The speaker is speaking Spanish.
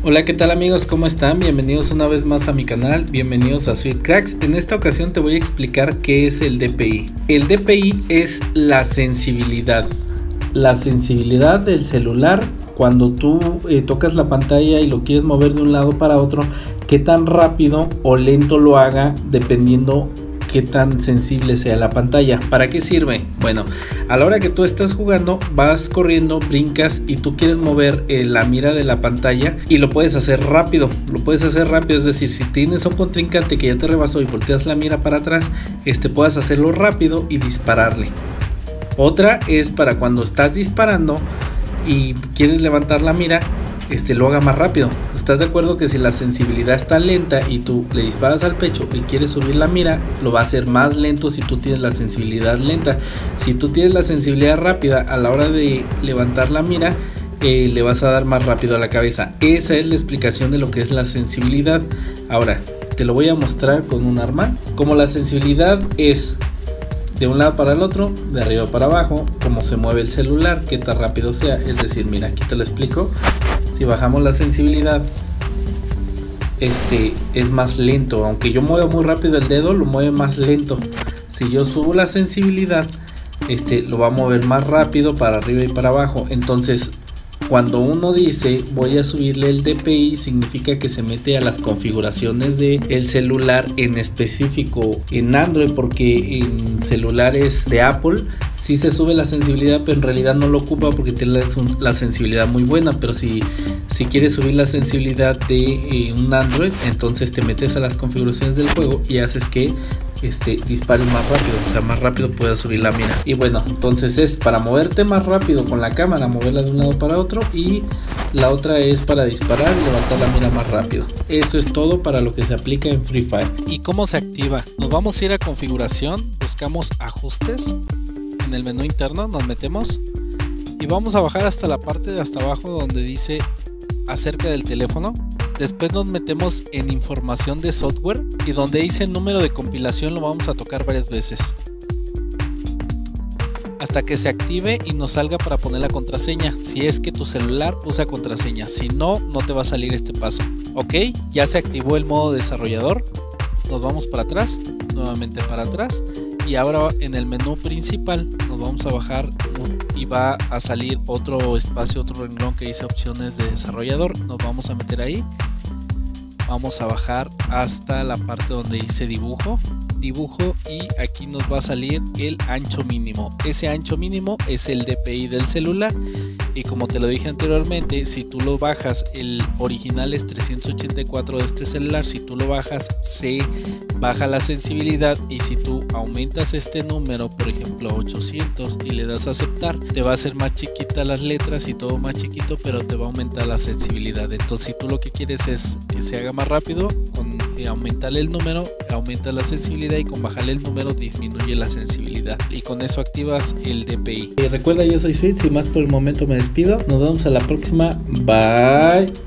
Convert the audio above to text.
Hola, ¿qué tal amigos? ¿Cómo están? Bienvenidos una vez más a mi canal, bienvenidos a Sweet Cracks. En esta ocasión te voy a explicar qué es el DPI. El DPI es la sensibilidad del celular cuando tú tocas la pantalla y lo quieres mover de un lado para otro, qué tan rápido o lento lo haga dependiendo qué tan sensible sea la pantalla. ¿Para qué sirve? Bueno, a la hora que tú estás jugando, vas corriendo, brincas y tú quieres mover la mira de la pantalla y lo puedes hacer rápido. Es decir, si tienes a un contrincante que ya te rebasó y volteas la mira para atrás, puedas hacerlo rápido y dispararle. Otra es para cuando estás disparando y quieres levantar la mira, lo haga más rápido. ¿Estás de acuerdo que si la sensibilidad está lenta y tú le disparas al pecho y quieres subir la mira, lo va a hacer más lento si tú tienes la sensibilidad lenta? Si tú tienes la sensibilidad rápida, a la hora de levantar la mira, le vas a dar más rápido a la cabeza. Esa es la explicación de lo que es la sensibilidad. Ahora te lo voy a mostrar con un arma. Como la sensibilidad es de un lado para el otro, de arriba para abajo, como se mueve el celular, qué tan rápido sea. Es decir, mira, aquí te lo explico. Si bajamos la sensibilidad, es más lento. Aunque yo muevo muy rápido el dedo, lo mueve más lento. Si yo subo la sensibilidad, lo va a mover más rápido para arriba y para abajo. Entonces, cuando uno dice voy a subirle el DPI, significa que se mete a las configuraciones del celular, en específico en Android, porque en celulares de Apple sí se sube la sensibilidad, pero en realidad no lo ocupa porque tiene la sensibilidad muy buena. Pero si quieres subir la sensibilidad de un Android, entonces te metes a las configuraciones del juego y haces que dispare más rápido, o sea, más rápido puedas subir la mira. Y bueno, entonces es para moverte más rápido con la cámara, moverla de un lado para otro, y la otra es para disparar y levantar la mira más rápido. Eso es todo para lo que se aplica en Free Fire. ¿Y cómo se activa? Nos vamos a ir a configuración, buscamos ajustes, en el menú interno nos metemos y vamos a bajar hasta la parte de hasta abajo donde dice acerca del teléfono. Después nos metemos en información de software y donde dice número de compilación lo vamos a tocar varias veces hasta que se active y nos salga para poner la contraseña. Si es que tu celular usa contraseña, si no, no te va a salir este paso. Ok, ya se activó el modo desarrollador. Nos vamos para atrás, nuevamente para atrás, y ahora en el menú principal nos vamos a bajar y va a salir otro espacio, otro renglón que dice opciones de desarrollador. Nos vamos a meter ahí, vamos a bajar hasta la parte donde dice dibujo, y aquí nos va a salir el ancho mínimo. Ese ancho mínimo es el DPI del celular, y como te lo dije anteriormente, si tú lo bajas, el original es 384 de este celular, si tú lo bajas se baja la sensibilidad, y si tú aumentas este número, por ejemplo 800, y le das a aceptar, te va a hacer más chiquita las letras y todo más chiquito, pero te va a aumentar la sensibilidad. Entonces si tú lo que quieres es que se haga más rápido, con aumentarle el número aumenta la sensibilidad, y con bajarle el número disminuye la sensibilidad, y con eso activas el DPI. Y recuerda, yo soy Sweet, sin más por el momento me despido, nos vemos a la próxima, bye.